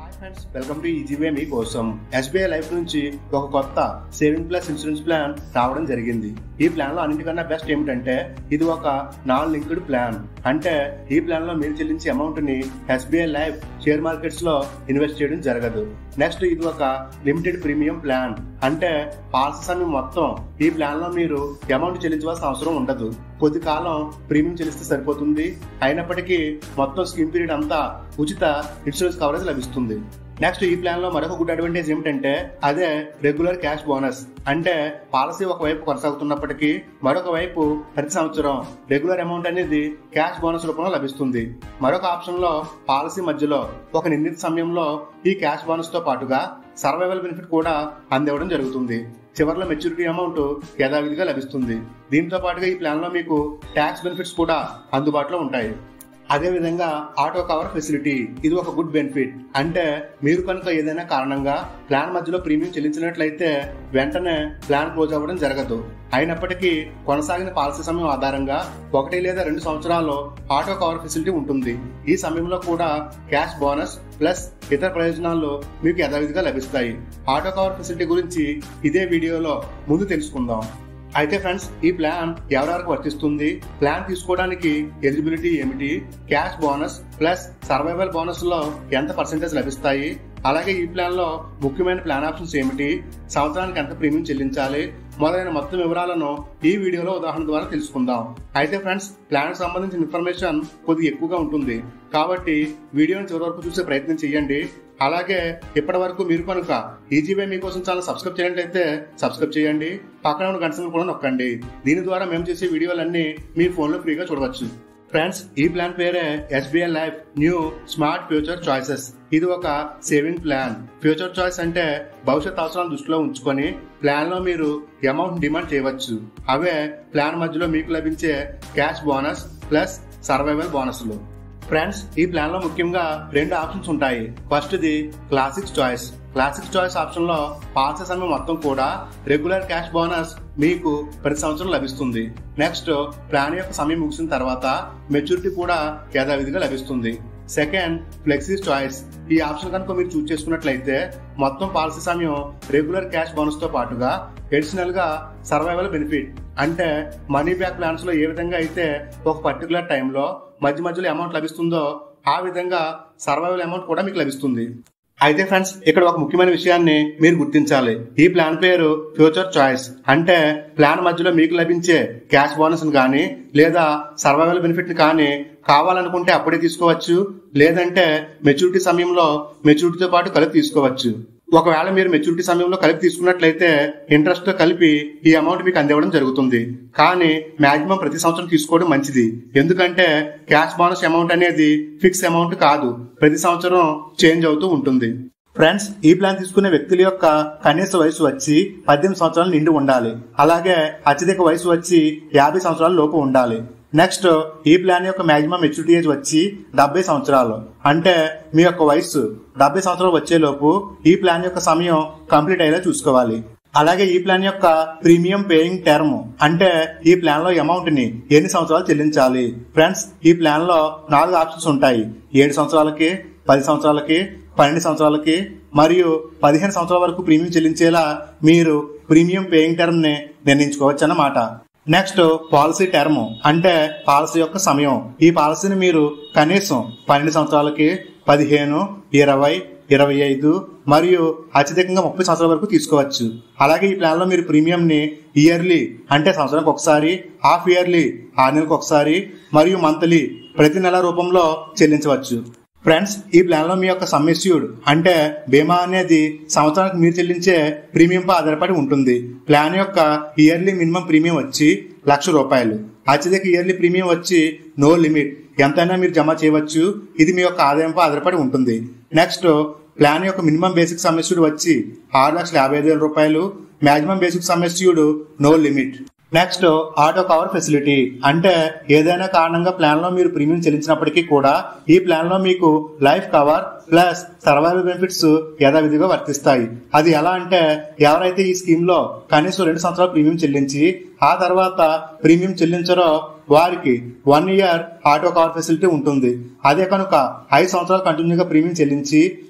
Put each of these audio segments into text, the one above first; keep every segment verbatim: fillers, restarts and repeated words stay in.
Hi friends, welcome to easy way మీకోసం. S B I life నుంచి ఒక కొత్త సేవింగ్ ప్లస్ ఇన్సూరెన్స్ ప్లాన్ రావడం జరిగింది. ఈ ప్లాన్ లో అన్నిటికన్నా బెస్ట్ ఏమిటంటే ఇది ఒక నాన్ లింక్డ్ ప్లాన్. అంటే ఈ ప్లాన్ లో మీరు చెల్లించే అమౌంట్ ని ఎస్బీఐ లైఫ్ షేర్ మార్కెట్స్ లో ఇన్వెస్ట్ చేయడం జరగదు. నెక్స్ట్ ఇది ఒక లిమిటెడ్ ప్రీమియం ప్లాన్. అంటే పాలసీ సమయం మొత్తం ఈ ప్లాన్ లో మీరు అమౌంట్ చెల్లించవలసిన అవసరం ఉండదు. కొద్ది కాలం ప్రీమియం చెల్లిస్తే సరిపోతుంది. అయినప్పటికీ మొత్తం స్కీమ్ పీరియడ్ అంతా ఉచిత ఇన్సూరెన్స్ కవరేజ్ లభిస్తుంది. నెక్స్ట్ ఈ ప్లాన్ లో మరొక గుడ్ అడ్వాంటేజ్ ఏమిటంటే అదే రెగ్యులర్ క్యాష్ బోనస్. అంటే పాలసీ ఒకవైపు కొనసాగుతున్నప్పటికీ మరొక వైపు ప్రతి సంవత్సరం రెగ్యులర్ అమౌంట్ అనేది క్యాష్ బోనస్ రూపంలో లభిస్తుంది. మరొక ఆప్షన్ లో పాలసీ మధ్యలో ఒక నిర్ణీత సమయంలో ఈ క్యాష్ బోనస్ తో పాటుగా సర్వైవల్ బెనిఫిట్ కూడా అందివ్వడం జరుగుతుంది. చివరిలో మెచ్యూరిటీ అమౌంట్ యథావిధిగా లభిస్తుంది. దీంతో పాటుగా ఈ ప్లాన్ లో మీకు ట్యాక్స్ బెనిఫిట్స్ కూడా అందుబాటులో ఉంటాయి. అదే విధంగా ఆటో కవర్ ఫెసిలిటీ ఇది ఒక గుడ్ బెనిఫిట్. అంటే మీరు కనుక ఏదైనా కారణంగా ప్లాన్ మధ్యలో ప్రీమియం చెల్లించినట్లయితే వెంటనే ప్లాన్ క్లోజ్ అవ్వడం జరగదు. అయినప్పటికీ కొనసాగిన పాలసీ సమయం ఆధారంగా ఒకటి లేదా రెండు సంవత్సరాలు ఆటో కవర్ ఫెసిలిటీ ఉంటుంది. ఈ సమయంలో కూడా క్యాష్ బోనస్ ప్లస్ ఇతర ప్రయోజనాలు మీకు యథావిధిగా లభిస్తాయి. ఆటో కవర్ ఫెసిలిటీ గురించి ఇదే వీడియోలో ముందు తెలుసుకుందాం. అయితే ఫ్రెండ్స్, ఈ ప్లాన్ ఎవరెవరికి వర్తిస్తుంది, ప్లాన్ తీసుకోవడానికి ఎలిజిబిలిటీ ఏమిటి, cash bonus plus survival bonus లో ఎంత పర్సెంటేజ్ లభిస్తాయి, అలాగే ఈ ప్లాన్ లో ముఖ్యమైన ప్లాన్ ఆప్షన్స్ ఏమిటి, సంవత్సరానికి ఎంత ప్రీమియం చెల్లించాలి మొదలైన మొత్తం వివరాలను ఈ వీడియోలో ఉదాహరణ ద్వారా తెలుసుకుందాం. అయితే ఫ్రెండ్స్, ప్లాన్ సంబంధించిన ఇన్ఫర్మేషన్ కొద్దిగా ఎక్కువగా ఉంటుంది కాబట్టి వీడియోని చివరి వరకు చూసే ప్రయత్నం చేయండి. అలాగే ఇప్పటి వరకు మీరు కనుక ఈజీవే మీకోసం ఛానల్ సబ్స్క్రైబ్ చేయాలంటే సబ్స్క్రైబ్ చేయండి. పక్కన ఉన్న గంట సింబల్ కూడా నొక్కండి. దీని ద్వారా మేము చేసే వీడియోలన్నీ మీ ఫోన్ లో ఫ్రీగా చూడవచ్చు. ఫ్రెండ్స్, ఈ ప్లాన్ పేరే S B I life new smart future choices. ఇది ఒక సేవింగ్ ప్లాన్. ఫ్యూచర్ చాయిస్ అంటే భవిష్యత్ అవసరాలను దృష్టిలో ఉంచుకొని ప్లాన్ లో మీరు అమౌంట్ డిమాండ్ చేయవచ్చు. అవే ప్లాన్ మధ్యలో మీకు లభించే క్యాష్ బోనస్ ప్లస్ సర్వైవల్ బోనస్లు. ఫ్రెండ్స్, ఈ ప్లాన్ లో ముఖ్యంగా రెండు ఆప్షన్స్ ఉంటాయి. First the classic choice. Classic choice option లో పాలసీ సమయం మొత్తం కూడా రెగ్యులర్ క్యాష్ బోనస్ మీకు ప్రతి సంవత్సరం లభిస్తుంది. నెక్స్ట్ ప్లాన్ యొక్క సమయం ముగిసిన తర్వాత మెచ్యూరిటీ కూడా యథావిధిగా లభిస్తుంది. Second flexi choice. ఈ ఆప్షన్ కనుక మీరు చూస్ చేసుకున్నట్లయితే మొత్తం పాలసీ సమయం రెగ్యులర్ క్యాష్ బోనస్ తో పాటుగా అడిషనల్ గా సర్వైవల్ బెనిఫిట్. అంటే మనీ బ్యాక్ ప్లాన్స్ లో ఏ విధంగా అయితే ఒక పర్టికులర్ టైంలో మధ్య మధ్యలో అమౌంట్ లభిస్తుందో ఆ విధంగా సర్వైవల్ అమౌంట్ కూడా మీకు లభిస్తుంది. అయితే ఫ్రెండ్స్, ఇక్కడ ఒక ముఖ్యమైన విషయాన్ని మీరు గుర్తించాలి. ఈ ప్లాన్ పేరు ఫ్యూచర్ చాయిస్. అంటే ప్లాన్ మధ్యలో మీకు లభించే క్యాష్ బోనస్ ని కానీ లేదా సర్వైవల్ బెనిఫిట్ ని కానీ కావాలనుకుంటే అప్పుడే తీసుకోవచ్చు, లేదంటే మెచ్యూరిటీ సమయంలో మెచ్యూరిటీతో పాటు కలిపి తీసుకోవచ్చు. ఒకవేళ మీరు మెచ్యూరిటీ సమయంలో కలిపి తీసుకున్నట్లయితే ఇంట్రెస్ట్ తో కలిపి ఈ అమౌంట్ మీకు అందివ్వడం జరుగుతుంది. కానీ మాక్సిమం ప్రతి సంవత్సరం తీసుకోవడం మంచిది. ఎందుకంటే క్యాష్ బోనస్ అమౌంట్ అనేది ఫిక్స్ అమౌంట్ కాదు, ప్రతి సంవత్సరం చేంజ్ అవుతూ ఉంటుంది. ఫ్రెండ్స్, ఈ ప్లాన్ తీసుకునే వ్యక్తుల యొక్క కనీస వయసు వచ్చి పద్దెనిమిది సంవత్సరాలు నిండి ఉండాలి. అలాగే అత్యధిక వయసు వచ్చి యాభై సంవత్సరాల లోపు ఉండాలి. నెక్స్ట్ ఈ ప్లాన్ యొక్క మాక్సిమం మెచ్యూరిటీ ఏజ్ వచ్చి డెబ్బై సంవత్సరాలు. అంటే మీ యొక్క వయసు డెబ్బై సంవత్సరాలు వచ్చేలోపు ఈ ప్లాన్ యొక్క సమయం కంప్లీట్ అయ్యేలా చూసుకోవాలి. అలాగే ఈ ప్లాన్ యొక్క ప్రీమియం పేయింగ్ టర్మ్. అంటే ఈ ప్లాన్ లో అమౌంట్ ని ఎన్ని సంవత్సరాలు చెల్లించాలి. ఫ్రెండ్స్, ఈ ప్లాన్ లో నాలుగు ఆప్షన్స్ ఉంటాయి. ఏడు సంవత్సరాలకి, పది సంవత్సరాలకి, పన్నెండు సంవత్సరాలకి మరియు పదిహేను సంవత్సరాల వరకు ప్రీమియం చెల్లించేలా మీరు ప్రీమియం పేయింగ్ టర్మ్ ని నిర్ణయించుకోవచ్చు అన్నమాట. Next policy term. అంటే పాలసీ యొక్క సమయం. ఈ పాలసీని మీరు కనీసం పన్నెండు సంవత్సరాలకి, పదిహేను, ఇరవై, ఇరవై ఐదు మరియు అత్యధికంగా ముప్పై సంవత్సరాల వరకు తీసుకోవచ్చు. అలాగే ఈ ప్లాన్ లో మీరు ప్రీమియం ని ఇయర్లీ అంటే సంవత్సరానికి ఒకసారి, హాఫ్ ఇయర్లీ ఆరు నెలలకు ఒకసారి మరియు మంత్లీ ప్రతి నెల రూపంలో చెల్లించవచ్చు. ఫ్రెండ్స్, ఈ ప్లాన్ లో మీ యొక్క సమ్ అష్యూర్డ్ అంటే బీమా అనేది సంవత్సరానికి మీరు చెల్లించే ప్రీమియంపై ఆధారపడి ఉంటుంది. ప్లాన్ యొక్క ఇయర్లీ మినిమం ప్రీమియం వచ్చి లక్ష రూపాయలు. అత్యధిక ఇయర్లీ ప్రీమియం వచ్చి నో లిమిట్, ఎంతైనా మీరు జమ చేయవచ్చు. ఇది మీ యొక్క ఆదాయంపై ఆధారపడి ఉంటుంది. నెక్స్ట్ ప్లాన్ యొక్క మినిమం బేసిక్ సమ్ అష్యూర్డ్ వచ్చి ఆరు లక్షల యాభై ఐదు వేల రూపాయలు. Maximum basic sum assured no limit. Next auto cover facility. అంటే ఏదైనా కారణంగా ప్లాన్ లో మీరు ప్రీమియం చెల్లించినప్పటికీ కూడా ఈ ప్లాన్ లో మీకు life cover plus survival benefits యథావిధిగా వర్తిస్తాయి. అది ఎలా అంటే ఎవరైతే ఈ స్కీమ్ లో కనీసం రెండు సంవత్సరాలు ప్రీమియం చెల్లించి ఆ తర్వాత ప్రీమియం చెల్లించరో వారికి one year auto cover facility ఉంటుంది. అదే కనుక ఐదు సంవత్సరాలు కంటిన్యూగా ప్రీమియం చెల్లించి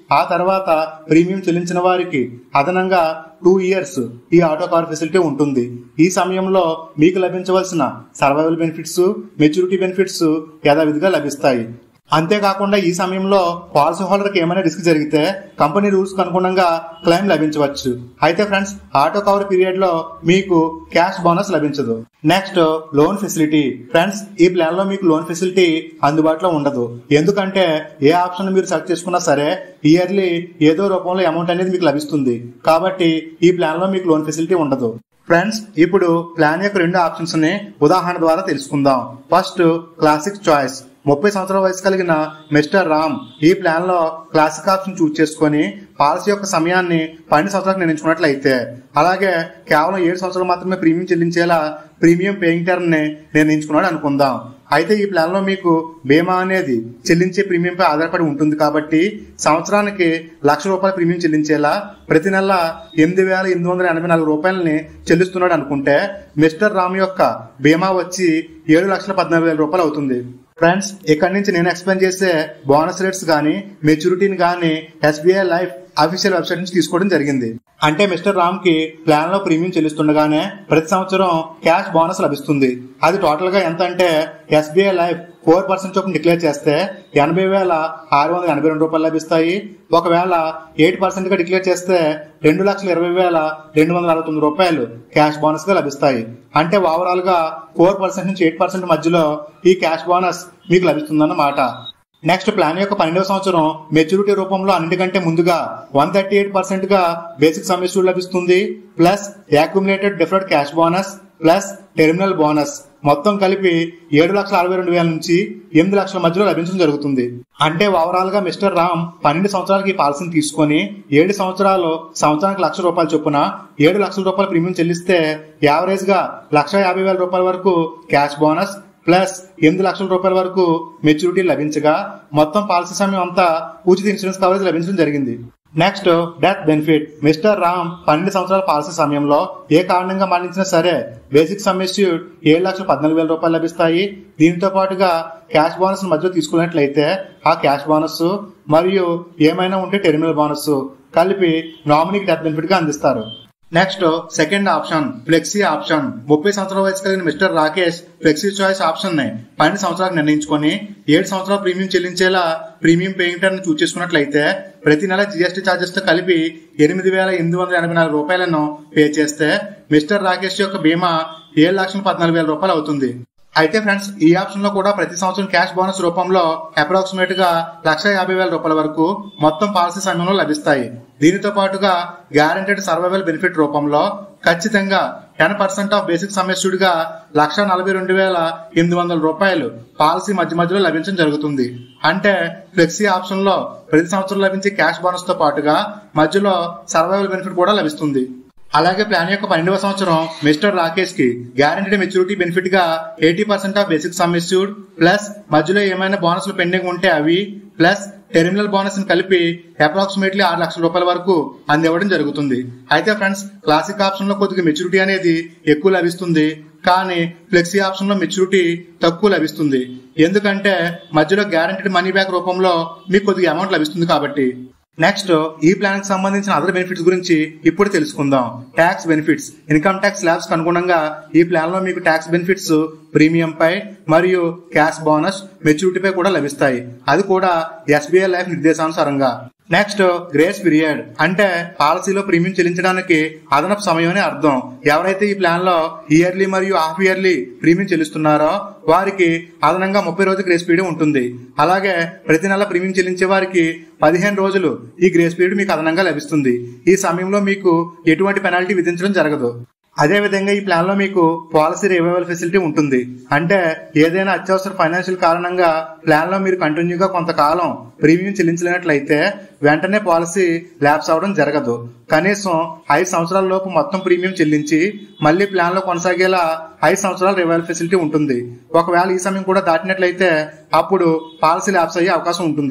ఆ తర్వాత ప్రీమియం చెల్లించిన వారికి అదనంగా టూ ఇయర్స్ ఈ ఆటో కవర్ ఫెసిలిటీ ఉంటుంది. ఈ సమయంలో మీకు లభించవలసిన సర్వైవల్ బెనిఫిట్స్, మెచ్యూరిటీ బెనిఫిట్స్ యథావిధిగా లభిస్తాయి. అంతేకాకుండా ఈ సమయంలో పాలసీ హోల్డర్కి ఏమైనా రిస్క్ జరిగితే కంపెనీ రూల్స్ కు అనుగుణంగా క్లెయిమ్ లభించవచ్చు. అయితే ఫ్రెండ్స్, ఆటో కవర్ పీరియడ్ లో మీకు క్యాష్ బోనస్ లభించదు. Next, loan facility. ఫ్రెండ్స్, ఈ ప్లాన్ లో మీకు లోన్ ఫెసిలిటీ అందుబాటులో ఉండదు. ఎందుకంటే ఏ ఆప్షన్ మీరు సెలెక్ట్ చేసుకున్నా సరే ఇయర్లీ ఏదో రూపంలో అమౌంట్ అనేది మీకు లభిస్తుంది. కాబట్టి ఈ ప్లాన్ లో మీకు లోన్ ఫెసిలిటీ ఉండదు. ఫ్రెండ్స్, ఇప్పుడు ప్లాన్ యొక్క రెండు ఆప్షన్స్ ని ఉదాహరణ ద్వారా తెలుసుకుందాం. First, classic choice. ముప్పై సంవత్సరాల వయసు కలిగిన మిస్టర్ రామ్ ఈ ప్లాన్ లో క్లాసిక్ ఆప్షన్ చూస్ చేసుకుని పాలసీ యొక్క సమయాన్ని పన్నెండు సంవత్సరాలకు నిర్ణయించుకున్నట్లయితే, అలాగే కేవలం ఏడు సంవత్సరాలు మాత్రమే ప్రీమియం చెల్లించేలా ప్రీమియం పేయింగ్ టర్మ్ ని నిర్ణయించుకున్నాడు అనుకుందాం. అయితే ఈ ప్లాన్ లో మీకు బీమా అనేది చెల్లించే ప్రీమియం పై ఆధారపడి ఉంటుంది. కాబట్టి సంవత్సరానికి లక్ష రూపాయల ప్రీమియం చెల్లించేలా ప్రతి నెల ఎనిమిది వేల ఎనిమిది వందల ఎనభై నాలుగు రూపాయలని చెల్లిస్తున్నాడు అనుకుంటే, మిస్టర్ రామ్ యొక్క బీమా వచ్చి ఏడు లక్షల పద్నాలుగు వేల రూపాయలు అవుతుంది. ఫ్రెండ్స్, ఇక్కడ నుంచి నేను ఎక్స్ప్లెయిన్ చేసే బోనస్ రేట్స్ గానీ మెచ్యూరిటీని గానీ ఎస్బీఐ లైఫ్ అఫీషియల్ వెబ్సైట్ నుంచి తీసుకోవడం జరిగింది. అంటే మిస్టర్ రామ్ కి ప్లాన్ లో ప్రీమియం చెల్లిస్తుండగానే ప్రతి సంవత్సరం క్యాష్ బోనస్ లభిస్తుంది. అది టోటల్ గా ఎంత అంటే ఎస్బీఐ లైఫ్ ఫోర్ పర్సెంట్ చొప్పున డిక్లేర్ చేస్తే ఎనభై వేల ఆరు వందల ఎనభై రెండు రూపాయలు లభిస్తాయి. ఒకవేళ ఎయిట్ పర్సెంట్ గా డిక్లేర్ చేస్తే రెండు లక్షల ఇరవై వేల రెండు వందల అరవై తొమ్మిది రూపాయలు క్యాష్ బోనస్ గా లభిస్తాయి. అంటే ఓవరాల్ గా ఫోర్ పర్సెంట్ నుంచి ఎయిట్ పర్సెంట్ మధ్యలో ఈ క్యాష్ బోనస్ మీకు లభిస్తుందన్నమాట. నెక్స్ట్, ప్లాన్ యొక్క పన్నెండవ సంవత్సరం మెచ్యూరిటీ రూపంలో అన్నిటికంటే ముందుగా వన్ థర్టీ ఎయిట్ పర్సెంట్ గా బేసిక్ సమ్ అష్యూర్డ్ లభిస్తుంది. Plus accumulated deferred cash bonus plus terminal bonus మొత్తం కలిపి ఏడు లక్షల అరవై రెండు వేల నుంచి ఎనిమిది లక్షల మధ్యలో లభించడం జరుగుతుంది. అంటే ఓవరాల్ గా మిస్టర్ రామ్ పన్నెండు సంవత్సరాలకి పాలసీని తీసుకుని ఏడు సంవత్సరాలు సంవత్సరానికి లక్ష రూపాయలు చొప్పున ఏడు లక్షల రూపాయల ప్రీమియం చెల్లిస్తే యావరేజ్ గా లక్ష యాభై వేల రూపాయల వరకు క్యాష్ బోనస్ ప్లస్ ఎనిమిది లక్షల రూపాయల వరకు మెచ్యూరిటీ లభించగా మొత్తం పాలసీ సమయం అంతా ఉచిత ఇన్సూరెన్స్ కవరేజ్ లభించడం జరిగింది. Next, death benefit. Mister Ram పన్నెండు సంవత్సరాల పాలసీ సమయంలో ఏ కారణంగా మరణించినా సరే బేసిక్ సమ్ అష్యూర్డ్ ఏడు లక్షల పద్నాలుగు వేల రూపాయలు లభిస్తాయి. దీనితో పాటుగా క్యాష్ బోనస్ మధ్యలో తీసుకున్నట్లయితే ఆ క్యాష్ బోనస్ మరియు ఏమైనా ఉంటే టెర్మినల్ బోనస్ కలిపి నామినీకి డెత్ బెనిఫిట్ గా అందిస్తారు. Next, second option flexi option. ముప్పై సంవత్సరాల వయసు కలిగిన mister Rakesh flexi choice option ని పన్నెండు సంవత్సరాలకు నిర్ణయించుకుని ఏడు సంవత్సరాల ప్రీమియం చెల్లించేలా ప్రీమియం పేయింగ్ టర్మ్ చూస్ చేసుకున్నట్లయితే ప్రతి నెల జీఎస్టీ ఛార్జెస్ తో కలిపి ఎనిమిది వేల ఎనిమిది వందల ఎనభై నాలుగు రూపాయలను పే చేస్తే మిస్టర్ రాకేష్ యొక్క బీమా ఏడు లక్షల పద్నాలుగు వేల రూపాయలు అవుతుంది. అయితే ఫ్రెండ్స్, ఈ ఆప్షన్ లో కూడా ప్రతి సంవత్సరం క్యాష్ బోనస్ రూపంలో అప్రాక్సిమేట్ గా లక్ష యాభై వేల రూపాయల వరకు మొత్తం పాలసీ సమయంలో లభిస్తాయి. దీనితో పాటుగా గ్యారంటెడ్ సర్వైవల్ బెనిఫిట్ రూపంలో ఖచ్చితంగా ten percent of basic sum assured గా లక్ష నలభై రెండు వేల ఎనిమిది వందల రూపాయలు పాలసీ మధ్య మధ్యలో లభించడం జరుగుతుంది. అంటే ఫ్లెక్సీ ఆప్షన్ లో ప్రతి సంవత్సరం లభించే క్యాష్ బోనస్ తో పాటుగా మధ్యలో సర్వైవల్ బెనిఫిట్ కూడా లభిస్తుంది. అలాగే ప్లాన్ యొక్క పన్నెండవ సంవత్సరం మిస్టర్ రాకేష్ కి గ్యారంటీడ్ మెచ్యూరిటీ బెనిఫిట్ గా eighty percent of basic sum assured plus మధ్యలో ఏమైనా బోనస్లు పెండింగ్ ఉంటే అవి ప్లస్ టెర్మినల్ బోనస్ ని కలిపి అప్రాక్సిమేట్లీ ఆరు లక్షల రూపాయల వరకు అందివ్వడం జరుగుతుంది. అయితే ఫ్రెండ్స్, క్లాసిక్ ఆప్షన్ లో కొద్దిగా మెచ్యూరిటీ అనేది ఎక్కువ లభిస్తుంది, కానీ ఫ్లెక్సీ ఆప్షన్ లో మెచ్యూరిటీ తక్కువ లభిస్తుంది. ఎందుకంటే మధ్యలో గ్యారంటీడ్ మనీ బ్యాక్ రూపంలో మీకు కొద్దిగా అమౌంట్ లభిస్తుంది కాబట్టి. నెక్స్ట్, ఈ ప్లాన్ కి సంబంధించిన అదర్ బెనిఫిట్స్ గురించి ఇప్పుడు తెలుసుకుందాం. Tax benefits. Income tax slabs అనుగుణంగా ఈ ప్లాన్ లో మీకు ట్యాక్స్ బెనిఫిట్స్ ప్రీమియం పై మరియు క్యాష్ బోనస్ మెచ్యూరిటీ పై కూడా లభిస్తాయి. అది కూడా ఎస్బీఐ లైఫ్ నిర్దేశానుసారంగా. Next, grace period. అంటే పాలసీలో ప్రీమియం చెల్లించడానికి అదనపు సమయం అని అర్థం. ఎవరైతే ఈ ప్లాన్ లో ఇయర్లీ మరియు హాఫ్ ఇయర్లీ ప్రీమియం చెల్లిస్తున్నారో వారికి అదనంగా ముప్పై రోజులు గ్రేస్ పీరియడ్ ఉంటుంది. అలాగే ప్రతి నెల ప్రీమియం చెల్లించే వారికి పదిహేను రోజులు ఈ గ్రేస్ పీరియడ్ మీకు అదనంగా లభిస్తుంది. ఈ సమయంలో మీకు ఎటువంటి పెనాల్టీ విధించడం జరగదు. అదే విధంగా ఈ ప్లాన్ లో మీకు పాలసీ రివైవల్ ఫెసిలిటీ ఉంటుంది. అంటే ఏదైనా అత్యవసర ఫైనాన్షియల్ కారణంగా ప్లాన్ లో మీరు కంటిన్యూగా కొంతకాలం ప్రీమియం చెల్లించలేనట్లయితే వెంటనే పాలసీ ల్యాప్స్ అవడం జరగదు. కనీసం ఐదు సంవత్సరాల లోపు మొత్తం ప్రీమియం చెల్లించి మళ్లీ ప్లాన్ లో కొనసాగేలా ఐదు సంవత్సరాల రివైవల్ ఫెసిలిటీ ఉంటుంది. ఒకవేళ ఈ సమయం కూడా దాటినట్లయితే అప్పుడు పాలసీ ల్యాప్స్ అయ్యే అవకాశం ఉంటుంది.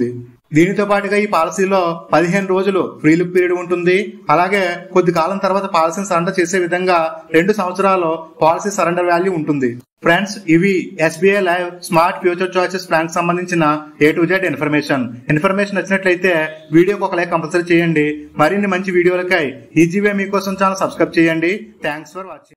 దీనితో పాటుగా ఈ పాలసీలో పదిహేను రోజులు ఫ్రీ లుక్ పీరియడ్ ఉంటుంది. అలాగే కొద్ది కాలం తర్వాత పాలసీని సరెండర్ చేసే విధంగా రెండు సంవత్సరాలు పాలసీ సరెండర్ వాల్యూ ఉంటుంది. ఫ్రెండ్స్, ఇవి SBI life smart future choices plan కి సంబంధించిన A to Z information. Information నచ్చినట్లయితే వీడియోకి ఒక లైక్ కంపల్సరీ చేయండి. మరిన్ని మంచి వీడియోలకై ఈజీవే మీకోసం ఛానల్ సబ్స్క్రైబ్ చేయండి. Thanks for watching.